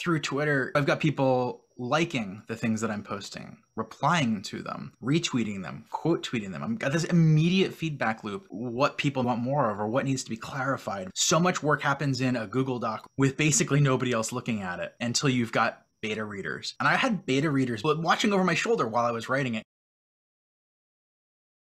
through Twitter, I've got people liking the things that I'm posting, replying to them, retweeting them, quote tweeting them. I've got this immediate feedback loop, what people want more of or what needs to be clarified. So much work happens in a Google Doc with basically nobody else looking at it until you've got beta readers. And I had beta readers watching over my shoulder while I was writing it.